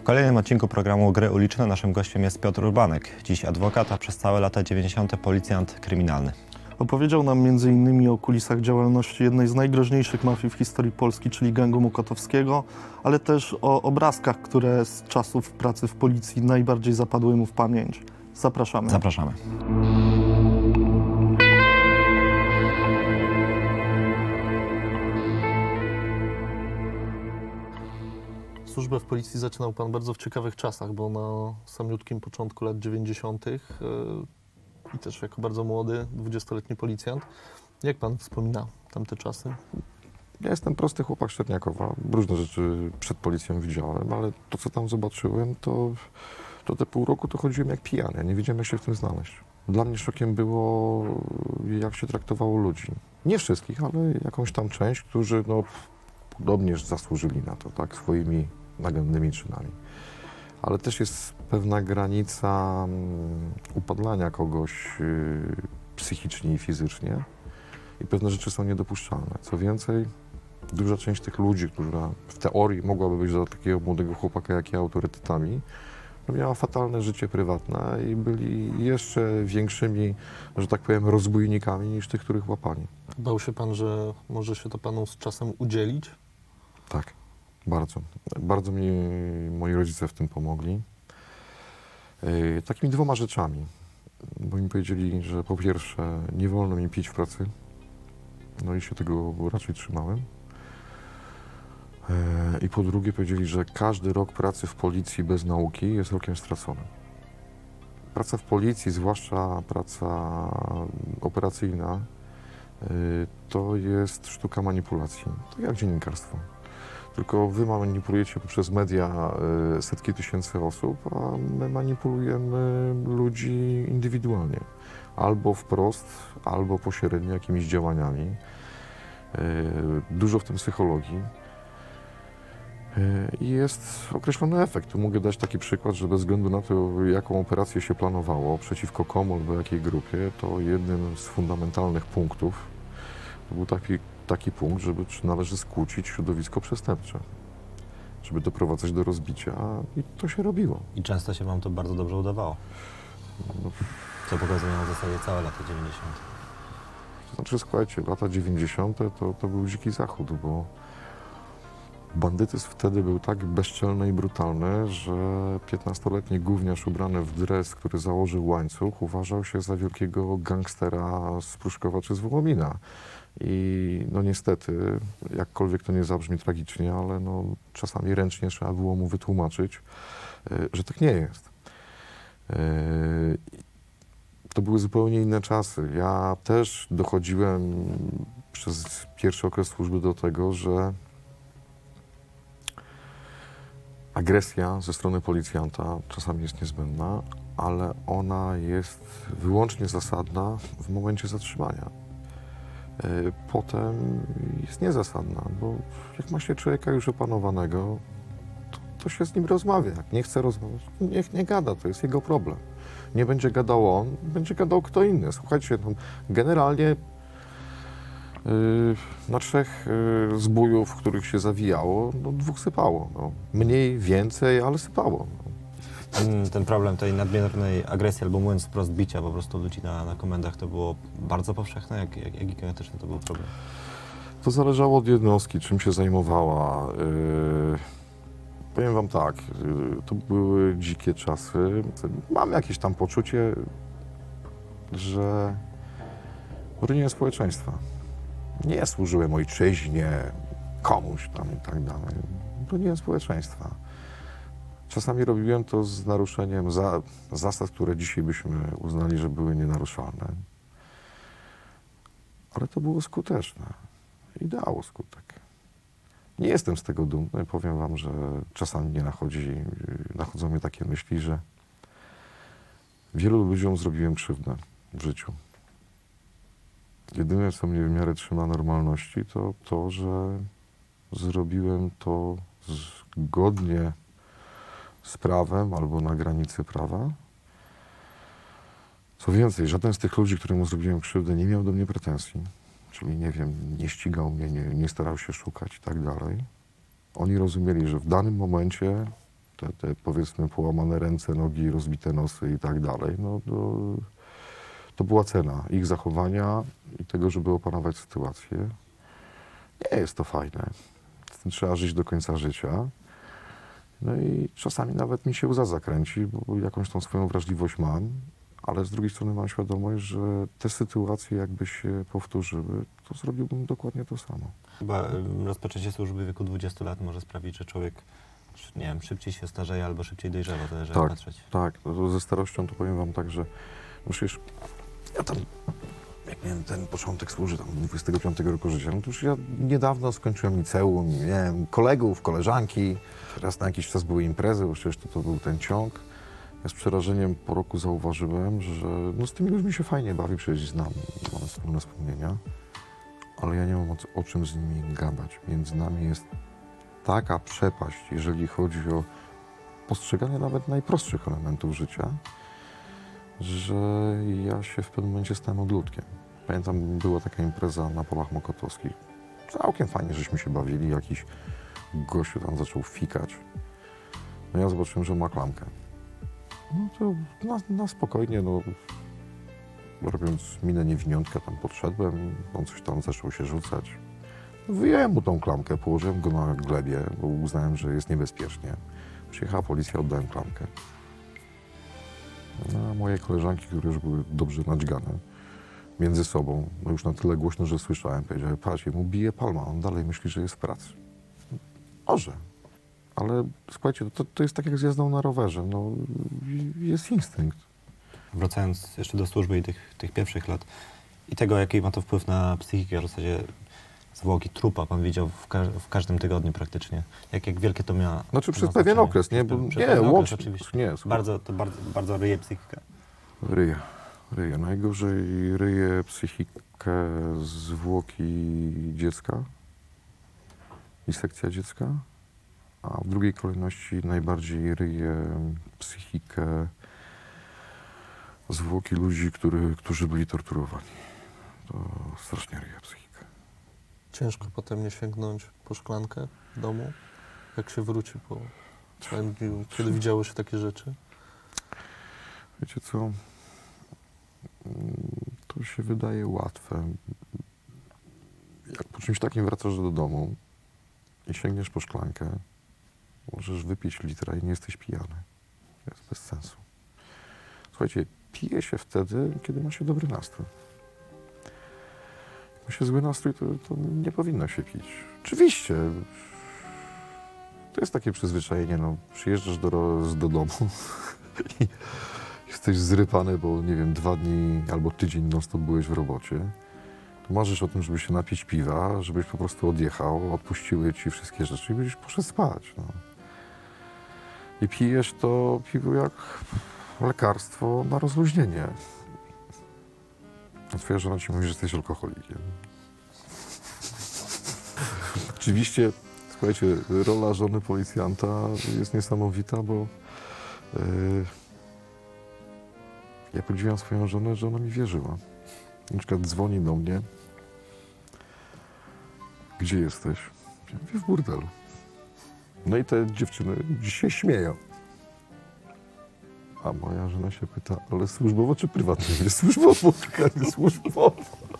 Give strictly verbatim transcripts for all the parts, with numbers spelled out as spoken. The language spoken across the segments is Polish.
kolejnym odcinku programu Gry Uliczne naszym gościem jest Piotr Urbanek, dziś adwokat, a przez całe lata dziewięćdziesiąte policjant kryminalny. Opowiedział nam między innymi o kulisach działalności jednej z najgroźniejszych mafii w historii Polski, czyli gangu Mokotowskiego, ale też o obrazkach, które z czasów pracy w policji najbardziej zapadły mu w pamięć. Zapraszamy. Zapraszamy. Służbę w policji zaczynał pan bardzo w ciekawych czasach, bo na samiutkim początku lat dziewięćdziesiątych i też jako bardzo młody, dwudziestoletni policjant. Jak pan wspomina tamte czasy? Ja jestem prosty chłopak z Czerniakowa. Różne rzeczy przed policją widziałem, ale to, co tam zobaczyłem, to, to te pół roku to chodziłem jak pijany. Ja nie wiedziałem, jak się w tym znaleźć. Dla mnie szokiem było, jak się traktowało ludzi. Nie wszystkich, ale jakąś tam część, którzy no, podobnież zasłużyli na to, tak, swoimi nagannymi czynami. Ale też jest pewna granica upadlania kogoś yy, psychicznie i fizycznie i pewne rzeczy są niedopuszczalne. Co więcej, duża część tych ludzi, która w teorii mogłaby być dla takiego młodego chłopaka jak ja autorytetami, no miała fatalne życie prywatne i byli jeszcze większymi, że tak powiem, rozbójnikami niż tych, których łapani. Bał się pan, że może się to panu z czasem udzielić? Tak, bardzo. Bardzo mi moi rodzice w tym pomogli. Yy, takimi dwoma rzeczami, bo mi powiedzieli, że po pierwsze nie wolno mi pić w pracy, no i się tego raczej trzymałem. Yy, I po drugie powiedzieli, że każdy rok pracy w policji bez nauki jest rokiem straconym. Praca w policji, zwłaszcza praca operacyjna, yy, to jest sztuka manipulacji, tak jak dziennikarstwo. Tylko wy manipulujecie poprzez media y, setki tysięcy osób, a my manipulujemy ludzi indywidualnie. Albo wprost, albo pośrednio jakimiś działaniami. Y, dużo w tym psychologii. I y, jest określony efekt. Tu mogę dać taki przykład, że bez względu na to, jaką operację się planowało, przeciwko komu albo jakiej grupie, to jednym z fundamentalnych punktów to był taki taki punkt, żeby czy należy skłócić środowisko przestępcze, żeby doprowadzać do rozbicia i to się robiło. I często się wam to bardzo dobrze udawało, no, co pokazują w zasadzie całe lata dziewięćdziesiąte. To znaczy, słuchajcie, lata dziewięćdziesiąte to, to był dziki zachód, bo bandytyzm wtedy był tak bezczelny i brutalny, że piętnastoletni gówniarz ubrany w dres, który założył łańcuch, uważał się za wielkiego gangstera z Pruszkowa czy z Wołomina. I no niestety, jakkolwiek to nie zabrzmi tragicznie, ale no, czasami ręcznie trzeba było mu wytłumaczyć, że tak nie jest. To były zupełnie inne czasy. Ja też dochodziłem przez pierwszy okres służby do tego, że agresja ze strony policjanta czasami jest niezbędna, ale ona jest wyłącznie zasadna w momencie zatrzymania. Potem jest niezasadna, bo jak ma się człowieka już opanowanego, to, to się z nim rozmawia. Jak nie chce rozmawiać, niech nie gada, to jest jego problem. Nie będzie gadał on, będzie gadał kto inny. Słuchajcie, no, generalnie yy, na trzech yy, zbójów, w których się zawijało, no, dwóch sypało. No. Mniej, więcej, ale sypało. No. Ten problem tej nadmiernej agresji albo mówiąc wprost bicia po prostu ludzi na, na komendach to było bardzo powszechne? Jak, jak, jak gigantyczny to był problem? To zależało od jednostki, czym się zajmowała. Yy, powiem wam tak, yy, to były dzikie czasy. Mam jakieś tam poczucie, że broniłem społeczeństwa. Nie służyłem ojczyźnie, komuś tam i tak dalej. Broniłem społeczeństwa. Czasami robiłem to z naruszeniem za, zasad, które dzisiaj byśmy uznali, że były nienaruszalne. Ale to było skuteczne i dało skutek. Nie jestem z tego dumny. Powiem wam, że czasami mnie nachodzi, nachodzą mnie takie myśli, że wielu ludziom zrobiłem krzywdę w życiu. Jedyne, co mnie w miarę trzyma normalności, to to, że zrobiłem to zgodnie z prawem albo na granicy prawa. Co więcej, żaden z tych ludzi, któremu zrobiłem krzywdę, nie miał do mnie pretensji. Czyli, nie wiem, nie ścigał mnie, nie, nie starał się szukać i tak dalej. Oni rozumieli, że w danym momencie te, te powiedzmy połamane ręce, nogi, rozbite nosy i tak dalej, no to, to była cena ich zachowania i tego, żeby opanować sytuację. Nie jest to fajne. Z tym trzeba żyć do końca życia. No i czasami nawet mi się łza zakręci, bo jakąś tą swoją wrażliwość mam, ale z drugiej strony mam świadomość, że te sytuacje jakby się powtórzyły, to zrobiłbym dokładnie to samo. Chyba ym, rozpoczęcie służby w wieku dwudziestu lat może sprawić, że człowiek, nie wiem, szybciej się starzeje albo szybciej dojrzewa, zależy jak Tak, patrzeć. tak. No to ze starością to powiem wam tak, że no przecież ja tam, jak miałem ten początek służby, tam dwudziestego piątego roku życia, no to już ja niedawno skończyłem liceum, miałem kolegów, koleżanki, raz na jakiś czas były imprezy, bo przecież to, to był ten ciąg. Ja z przerażeniem po roku zauważyłem, że no z tymi ludźmi się fajnie bawi, przecież znam, mamy wspólne wspomnienia, ale ja nie mam o, o czym z nimi gadać. Między nami jest taka przepaść, jeżeli chodzi o postrzeganie nawet najprostszych elementów życia, że ja się w pewnym momencie stałem odludkiem. Pamiętam, była taka impreza na Polach Mokotowskich. Całkiem fajnie, żeśmy się bawili, jakiś gościu tam zaczął fikać. No ja zobaczyłem, że ma klamkę. No to na, na spokojnie, no, robiąc minę niewiniątka, tam podszedłem, on coś tam zaczął się rzucać. Wyjąłem mu tą klamkę, położyłem go na glebie, bo uznałem, że jest niebezpiecznie. Przyjechała policja, oddałem klamkę. No, a moje koleżanki, które już były dobrze nadźgane między sobą, no już na tyle głośno, że słyszałem, powiedziałem, patrz, mu bije palma, on dalej myśli, że jest w pracy. Może. Ale słuchajcie, to, to jest tak jak z jazdą na rowerze, no jest instynkt. Wracając jeszcze do służby i tych, tych pierwszych lat i tego, jaki ma to wpływ na psychikę, w zasadzie zwłoki trupa pan widział w, ka w każdym tygodniu praktycznie. Jak, jak wielkie to miało Znaczy przez znaczenie? pewien okres, nie? Przez, Bo, przez nie, pewien okres, łącznie. oczywiście. Nie, słuchaj. Bardzo, to bardzo, bardzo ryje psychikę. Ryje, ryje. Najgorzej ryje psychikę zwłoki dziecka i sekcja dziecka, a w drugiej kolejności najbardziej ryje psychikę zwłoki ludzi, który, którzy byli torturowani. To strasznie ryje psychikę. Ciężko potem nie sięgnąć po szklankę w domu, jak się wróci po całym dniu, kiedy widziało się takie rzeczy? Wiecie co? To się wydaje łatwe. Jak po czymś takim wracasz do domu i sięgniesz po szklankę, możesz wypić litra i nie jesteś pijany. To jest bez sensu. Słuchajcie, pije się wtedy, kiedy ma się dobry nastrój. Jak ma się zły nastrój, to, to nie powinno się pić. Oczywiście, to jest takie przyzwyczajenie, no, przyjeżdżasz do, do domu i jesteś zrypany, bo nie wiem, dwa dni albo tydzień non-stop byłeś w robocie, to marzysz o tym, żeby się napić piwa, żebyś po prostu odjechał, odpuściły ci wszystkie rzeczy i byś poszedł spać. No. I pijesz to piwo jak lekarstwo na rozluźnienie. A twoja żona ci mówi, że jesteś alkoholikiem. Oczywiście, słuchajcie, rola żony policjanta jest niesamowita, bo yy, ja podziwiam swoją żonę, że ona mi wierzyła. Na przykład dzwoni do mnie. Gdzie jesteś? Ja mówię, w burdelu. No i te dziewczyny dziś się śmieją. A moja żona się pyta, ale służbowo czy prywatnie? Jest służbowo, nie służbowo.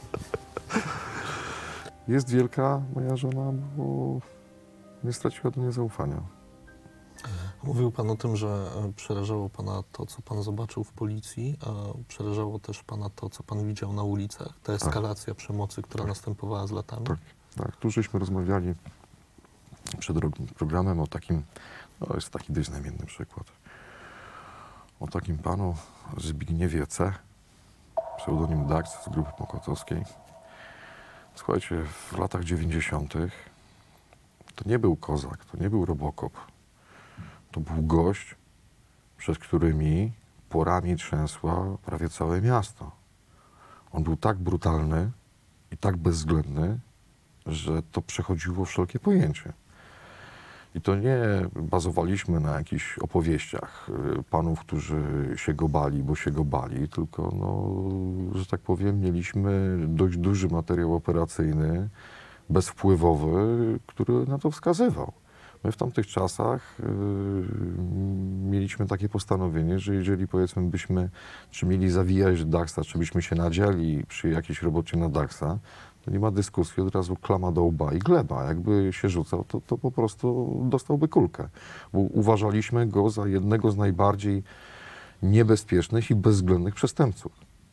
Jest wielka moja żona, bo nie straciła do mnie zaufania. Mówił pan o tym, że przerażało pana to, co pan zobaczył w policji, a przerażało też pana to, co pan widział na ulicach, ta eskalacja tak. przemocy, która tak. następowała z latami. Tak, tak. Tu żeśmy rozmawiali przed programem o takim, no jest taki dość znamienny przykład, o takim panu Zbigniewie C., pseudonim Dax z Grupy Mokotowskiej. Słuchajcie, w latach dziewięćdziesiątych to nie był kozak, to nie był Robocop. To był gość, przez którymi porami trzęsła prawie całe miasto. On był tak brutalny i tak bezwzględny, że to przechodziło wszelkie pojęcie. I to nie bazowaliśmy na jakichś opowieściach panów, którzy się go bali, bo się go bali, tylko, no, że tak powiem, mieliśmy dość duży materiał operacyjny, bezwpływowy, który na to wskazywał. My w tamtych czasach yy, mieliśmy takie postanowienie, że jeżeli powiedzmy byśmy, czy mieli zawijać Daxa, czy byśmy się nadzieli przy jakiejś robocie na Daxa, to nie ma dyskusji, od razu klama do łba i gleba. Jakby się rzucał, to, to po prostu dostałby kulkę. Bo uważaliśmy go za jednego z najbardziej niebezpiecznych i bezwzględnych przestępców.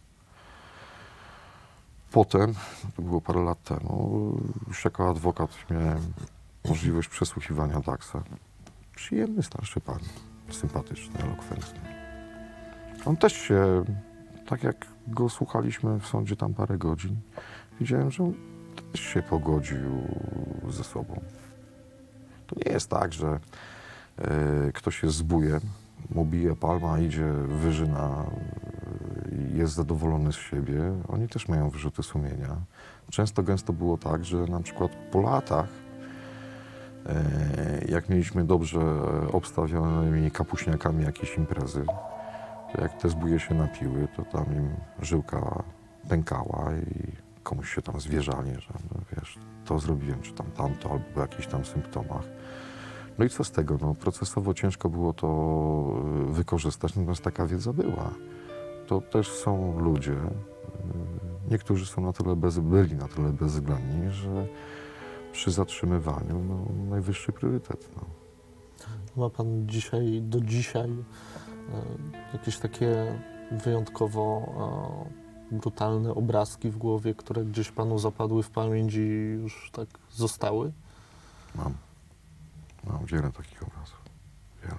Potem, to było parę lat temu, już jako adwokat miałem możliwość przesłuchiwania Daxa. Przyjemny starszy pan, sympatyczny, elokwentny. On też się, tak jak go słuchaliśmy w sądzie tam parę godzin, widziałem, że on też się pogodził ze sobą. To nie jest tak, że y, ktoś jest zbójem, mu bije palma, idzie, wyżyna i jest zadowolony z siebie. Oni też mają wyrzuty sumienia. Często, gęsto było tak, że na przykład po latach, jak mieliśmy dobrze obstawionymi kapuśniakami jakieś imprezy, to jak te zbóje się napiły, to tam im żyłka pękała i komuś się tam zwierzali, że no wiesz, to zrobiłem, czy tam tamto, albo po jakichś tam symptomach. No i co z tego? No, procesowo ciężko było to wykorzystać, natomiast taka wiedza była. To też są ludzie, niektórzy są na tyle bez, byli na tyle bezwzględni, że przy zatrzymywaniu no, najwyższy priorytet. No. Ma pan dzisiaj, do dzisiaj e, jakieś takie wyjątkowo e, brutalne obrazki w głowie, które gdzieś panu zapadły w pamięć i już tak zostały? Mam. Mam wiele takich obrazów. Wiele.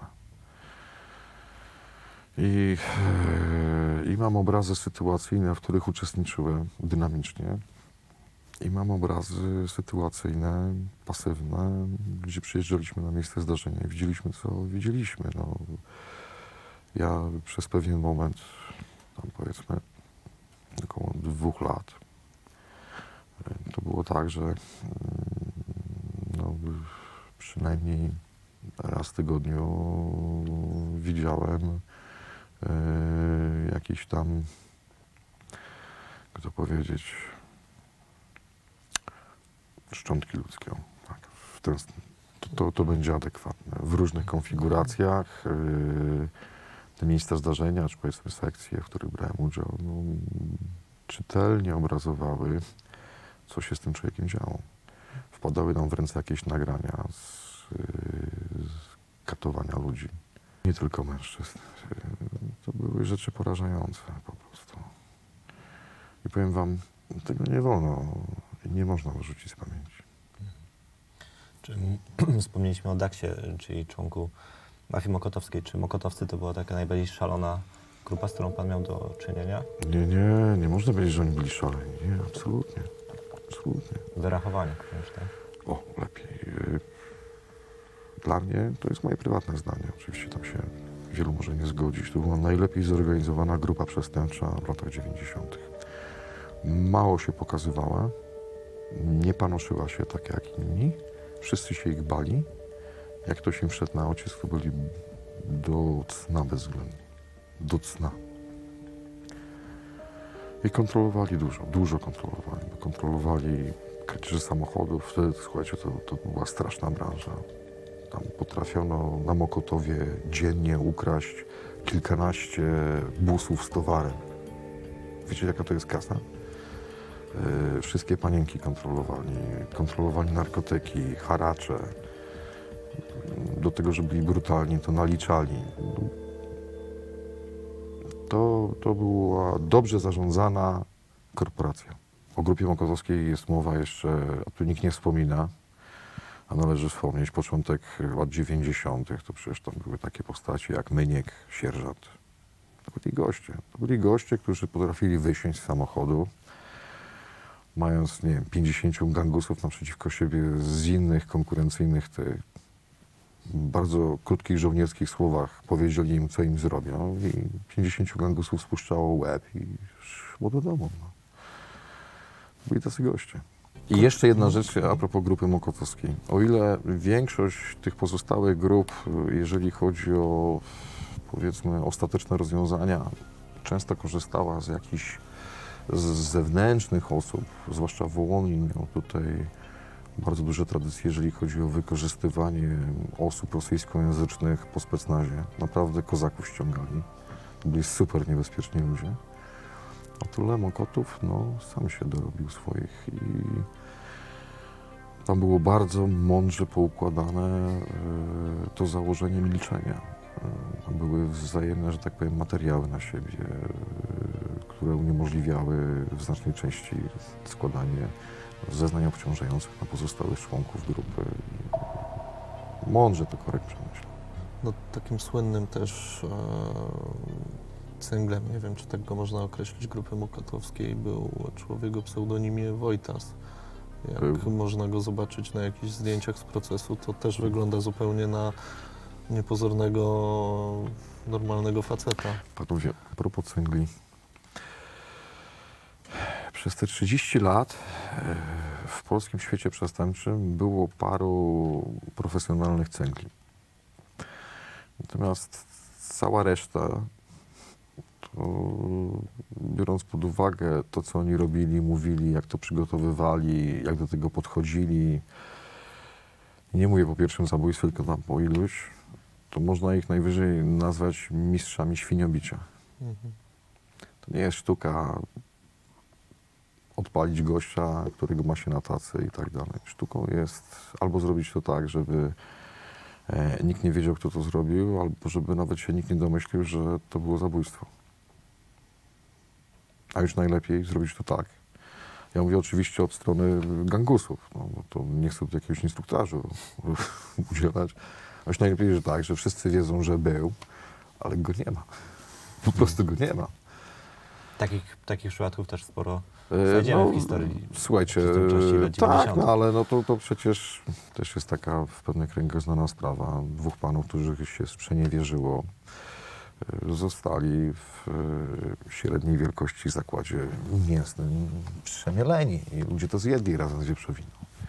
I, e, I mam obrazy sytuacyjne, w których uczestniczyłem dynamicznie. I mam obrazy sytuacyjne, pasywne, gdzie przyjeżdżaliśmy na miejsce zdarzenia i widzieliśmy, co widzieliśmy. No, ja przez pewien moment, tam powiedzmy około dwóch lat, to było tak, że no, przynajmniej raz w tygodniu widziałem y, jakiś tam, jak to powiedzieć, szczątki ludzkie. Tak, w ten, to, to, to będzie adekwatne. W różnych konfiguracjach yy, te miejsca zdarzenia, czy powiedzmy sekcje, w których brałem udział, no, czytelnie obrazowały, co się z tym człowiekiem działo. Wpadały nam w ręce jakieś nagrania z, yy, z katowania ludzi. Nie tylko mężczyzn. Yy, to były rzeczy porażające po prostu. I powiem wam, tego nie wolno i nie można wyrzucić z pamięci. Czy, wspomnieliśmy o Daxie, czyli członku mafii mokotowskiej. Czy mokotowcy to była taka najbardziej szalona grupa, z którą pan miał do czynienia? Nie, nie, nie można powiedzieć, że oni byli szaleni. Nie, absolutnie. Absolutnie. Wyrachowanie komuś, tak? O, lepiej. Dla mnie to jest moje prywatne zdanie. Oczywiście tam się wielu może nie zgodzić. To była najlepiej zorganizowana grupa przestępcza w latach dziewięćdziesiątych. Mało się pokazywała, nie panoszyła się tak jak inni. Wszyscy się ich bali. Jak ktoś im wszedł na ocisk, to byli do cna bezwzględni. Do cna. I kontrolowali dużo, dużo kontrolowali. Kontrolowali kradzieże samochodów. Wtedy, słuchajcie, to, to była straszna branża. Tam potrafiono na Mokotowie dziennie ukraść kilkanaście busów z towarem. Wiecie, jaka to jest kasa? Yy, wszystkie panienki kontrolowali, kontrolowali narkotyki, haracze. Do tego, że byli brutalni, to naliczali. To, to była dobrze zarządzana korporacja. O Grupie Mokotowskiej jest mowa jeszcze, a tu nikt nie wspomina, a należy wspomnieć, początek lat dziewięćdziesiątych, to przecież tam były takie postacie jak Myniek, sierżant. To byli goście. To byli goście, którzy potrafili wysiąść z samochodu, mając, nie wiem, pięćdziesięciu gangusów naprzeciwko siebie z innych konkurencyjnych tych bardzo krótkich żołnierskich słowach powiedzieli im, co im zrobią i pięćdziesięciu gangusów spuszczało łeb i szło do domu. No. Byli tacy goście. I jeszcze jedna rzecz a propos Grupy Mokotowskiej. O ile większość tych pozostałych grup, jeżeli chodzi o, powiedzmy, ostateczne rozwiązania, często korzystała z jakichś z zewnętrznych osób, zwłaszcza Wołomin miał tutaj bardzo duże tradycje, jeżeli chodzi o wykorzystywanie osób rosyjskojęzycznych po specnazie. Naprawdę kozaków ściągali. To byli super niebezpieczni ludzie. A tu Lem Mokotów, no, sam się dorobił swoich i tam było bardzo mądrze poukładane y, to założenie milczenia. Y, tam były wzajemne, że tak powiem, materiały na siebie, y, które uniemożliwiały w znacznej części składanie zeznań obciążających na pozostałych członków grupy. Mądrze to korekt przemyślał. No, takim słynnym też e, cynglem, nie wiem, czy tak go można określić, grupy mokotowskiej, był człowiek o pseudonimie Wojtas. Jak Był. można go zobaczyć na jakichś zdjęciach z procesu, to też wygląda zupełnie na niepozornego, normalnego faceta. Panowie, a propos cyngli. Przez te trzydzieści lat e, w polskim świecie przestępczym było paru profesjonalnych cęgli. Natomiast cała reszta, to, biorąc pod uwagę to, co oni robili, mówili, jak to przygotowywali, jak do tego podchodzili, nie mówię po pierwszym zabójstwie, tylko tam po iluś, to można ich najwyżej nazwać mistrzami świniobicia. Mhm. To nie jest sztuka odpalić gościa, którego ma się na tacy i tak dalej. Sztuką jest albo zrobić to tak, żeby e, nikt nie wiedział, kto to zrobił, albo żeby nawet się nikt nie domyślił, że to było zabójstwo. A już najlepiej zrobić to tak. Ja mówię oczywiście od strony gangusów, no, bo to nie chcę tu jakiegoś instruktażu udzielać. A już najlepiej, że tak, że wszyscy wiedzą, że był, ale go nie ma. Po prostu go nie ma. Takich, takich przypadków też sporo E, znajdziemy no, w historii. Słuchajcie, przestępczości lat tak, dziewięćdziesiątych. no ale no to, to przecież też jest taka w pewnych kręgach znana sprawa. Dwóch panów, których się sprzeniewierzyło, e, zostali w e, średniej wielkości zakładzie mięsnym przemieleni i ludzie to zjedli razem z wieprzowiną.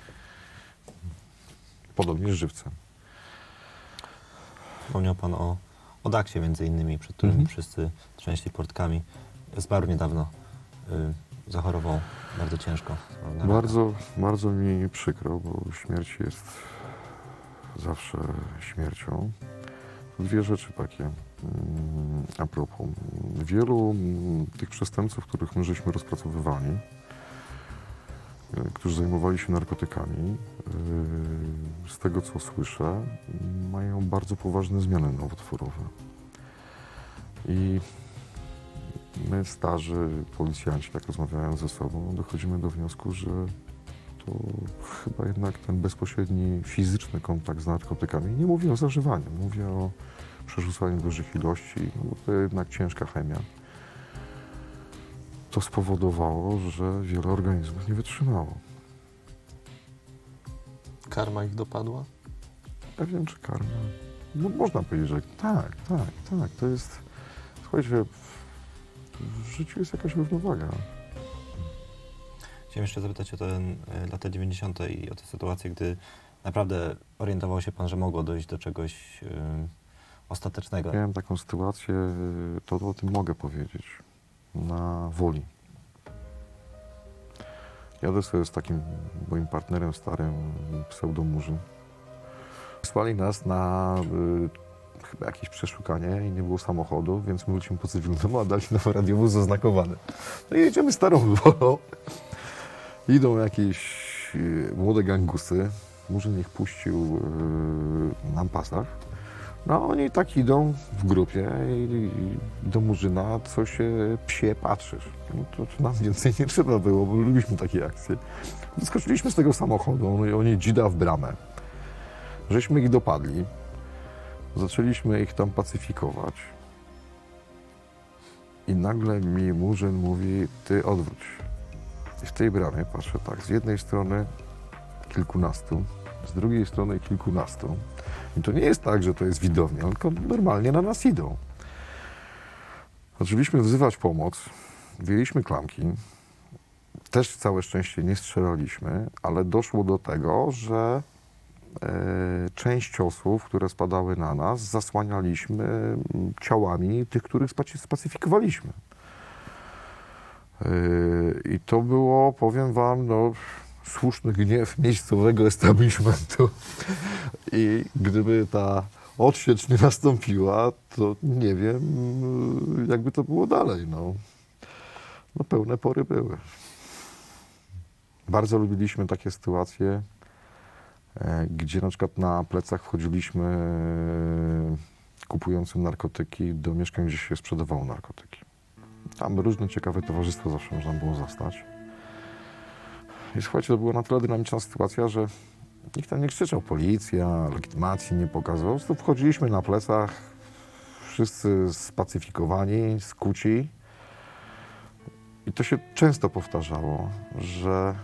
Podobnie z żywcem. Wspomniał Pan o, o Daksie między innymi, przed którymi Mhm. wszyscy trzęśli portkami. Zmarł niedawno. Y, zachorował bardzo ciężko. na raka. Bardzo, bardzo mi przykro, bo śmierć jest zawsze śmiercią. Dwie rzeczy takie. mm, A propos. Wielu mm, tych przestępców, których my żeśmy rozpracowywali, e, którzy zajmowali się narkotykami, e, z tego co słyszę, mają bardzo poważne zmiany nowotworowe. I my, starzy policjanci, tak rozmawiając ze sobą, dochodzimy do wniosku, że to chyba jednak ten bezpośredni fizyczny kontakt z narkotykami, nie mówię o zażywaniu, mówię o przerzucaniu dużych ilości, no bo to jednak ciężka chemia, to spowodowało, że wiele organizmów nie wytrzymało. Karma ich dopadła? Ja wiem, czy karma. No, można powiedzieć, że tak, tak, tak. To jest, słuchajcie, w, w życiu jest jakaś równowaga. Chciałem jeszcze zapytać o te y, lata dziewięćdziesiąte i o tę sytuację, gdy naprawdę orientował się Pan, że mogło dojść do czegoś y, ostatecznego. Miałem taką sytuację, to o tym mogę powiedzieć, na Woli. Jadę sobie z takim moim partnerem starym, pseudomurzyn. Wysłali nas na y, chyba jakieś przeszukanie i nie było samochodu, więc my lecimy po cywilnemu, a dali nam radiowóz zaznakowany. No i jedziemy starą Wolą. Idą jakieś y, młode gangusy. Murzyn ich puścił y, nam pasaż. No oni tak idą w grupie i, i do Murzyna, co się psie patrzysz. No to, to nam więcej nie trzeba było, bo lubiliśmy takie akcje. Wyskoczyliśmy z tego samochodu, no i oni dzida w bramę. Żeśmy ich dopadli. Zaczęliśmy ich tam pacyfikować. I nagle mi Murzyn mówi, ty odwróć. I w tej bramie patrzę tak, z jednej strony kilkunastu, z drugiej strony kilkunastu. I to nie jest tak, że to jest widownia, tylko normalnie na nas idą. Zaczęliśmy wzywać pomoc, wyjęliśmy klamki. Też całe szczęście nie strzelaliśmy, ale doszło do tego, że e, część ciosów, które spadały na nas, zasłanialiśmy ciałami tych, których spacy- spacyfikowaliśmy. E, I to było, powiem wam, no, słuszny gniew miejscowego establishmentu i gdyby ta odsiecz nie nastąpiła, to nie wiem, jakby to było dalej. No, no pełne pory były. Bardzo lubiliśmy takie sytuacje, gdzie na przykład na plecach wchodziliśmy kupującym narkotyki do mieszkań, gdzie się sprzedawało narkotyki. Tam różne ciekawe towarzystwo zawsze można było zastać. I słuchajcie, to była na tyle dynamiczna sytuacja, że nikt tam nie krzyczał policja, legitymacji nie pokazał. Po prostu wchodziliśmy na plecach, wszyscy spacyfikowani, skuci. I to się często powtarzało, że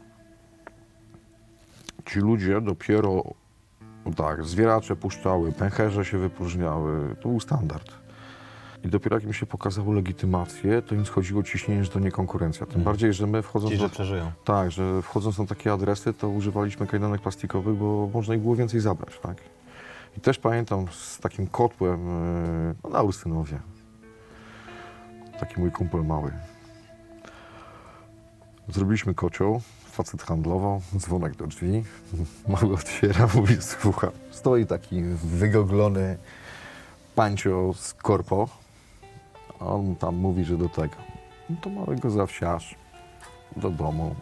ci ludzie dopiero, no tak, zwieracze puszczały, pęcherze się wypróżniały. To był standard. I dopiero jak im się pokazało legitymację, to im schodziło ciśnienie, że to nie konkurencja. Tym bardziej, że my wchodząc... Ci, do, że przeżyją. Tak, że wchodząc na takie adresy, to używaliśmy kajdanek plastikowych, bo można ich było więcej zabrać, tak? I też pamiętam z takim kotłem, no na Ursynowie. Taki mój kumpel mały. Zrobiliśmy kocioł, facet handlował, dzwonek do drzwi, mały otwiera, mówi, słucham. Stoi taki wygoglony pancio z korpo, a on tam mówi, że do tego. No to mamy go za wsiarz, do domu.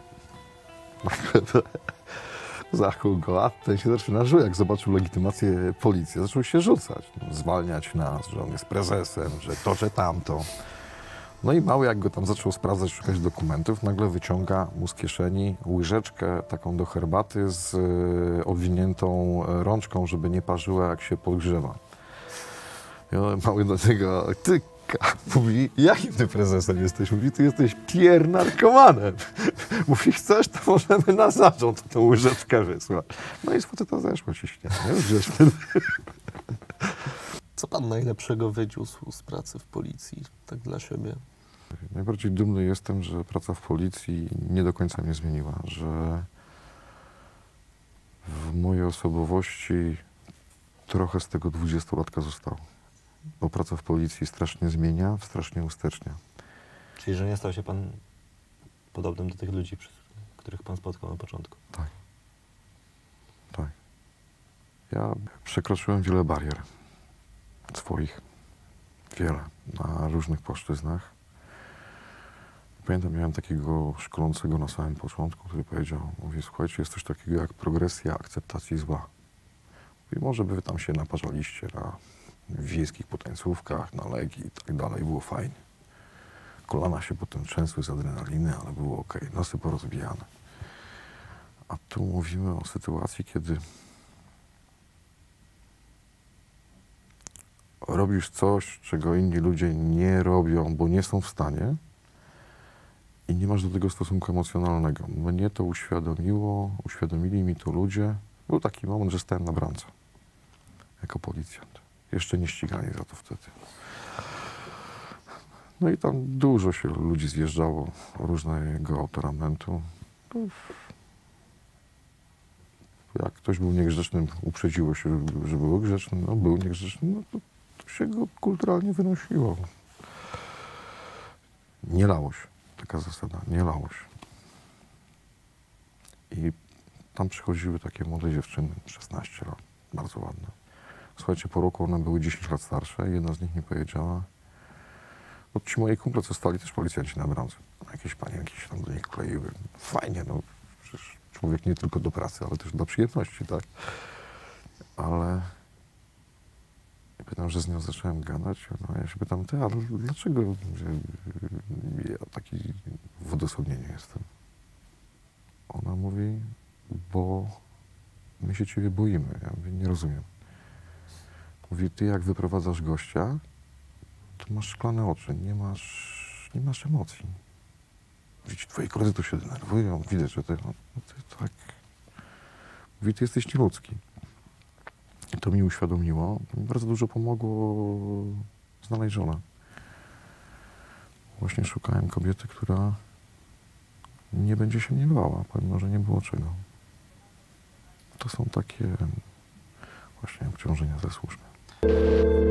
Zachuł go, a ten się zaczyna żył, jak zobaczył legitymację policji. Zaczął się rzucać, zwalniać nas, że on jest prezesem, że to, że tamto. No i mały, jak go tam zaczął sprawdzać, szukać dokumentów, nagle wyciąga mu z kieszeni łyżeczkę taką do herbaty z y, owiniętą rączką, żeby nie parzyła, jak się podgrzewa. I on, mały do niego, ty, mówi, jakim ty prezesem jesteś? Mówi, ty jesteś pier narkomanem. Mówi, chcesz, to możemy na zarząd tę łyżeczkę wysłać. No i z faceta zeszło ciśnienie. Co pan najlepszego wyniósł z pracy w policji, tak dla siebie? Najbardziej dumny jestem, że praca w policji nie do końca mnie zmieniła, że w mojej osobowości trochę z tego dwudziestolatka zostało. Bo praca w policji strasznie zmienia, strasznie ustecznia. Czyli, że nie stał się pan podobnym do tych ludzi, których pan spotkał na początku. Tak. Tak. Ja przekroczyłem wiele barier swoich. Wiele. Na różnych płaszczyznach. Pamiętam, miałem takiego szkolącego na samym początku, który powiedział, mówi, słuchajcie, jest coś takiego jak progresja akceptacji zła. I może by wy tam się naparzaliście na wiejskich potańcówkach, na leki i tak dalej, było fajnie. Kolana się potem trzęsły z adrenaliny, ale było okej, okay. Nosy porozbijane. A tu mówimy o sytuacji, kiedy robisz coś, czego inni ludzie nie robią, bo nie są w stanie i nie masz do tego stosunku emocjonalnego. Mnie to uświadomiło, uświadomili mi to ludzie. Był taki moment, że stałem na bramce jako policjant. Jeszcze nie ścigali za to wtedy. No i tam dużo się ludzi zjeżdżało różnego autoramentu. Jak ktoś był niegrzeczny, uprzedziło się, że był grzeczny, no był niegrzeczny, no to, to się go kulturalnie wynosiło. Nie lało się. Taka zasada, nie lało się. I tam przychodziły takie młode dziewczyny, szesnaście lat, bardzo ładne. Słuchajcie, po roku one były dziesięć lat starsze i jedna z nich mi powiedziała, bo ci moi kumple, co stali, też policjanci na bramce. Jakieś panienki się tam do nich kleiły. Fajnie, no przecież człowiek nie tylko do pracy, ale też do przyjemności, tak? Ale ja pytam, że z nią zacząłem gadać, no ja się pytam, ty, ale dlaczego ja taki w odosobnieniu jestem? Ona mówi, bo my się ciebie boimy. Ja mówię, nie rozumiem. Mówi, ty jak wyprowadzasz gościa, to masz szklane oczy, nie masz, nie masz emocji. Widzisz, twoi koledzy to się denerwują, widać, że ty, no, ty tak... Mówi, ty jesteś nieludzki. I to mi uświadomiło. Mi bardzo dużo pomogło znaleźć żonę. Właśnie szukałem kobiety, która nie będzie się mnie bała, pomimo że nie było czego. To są takie właśnie obciążenia ze służby.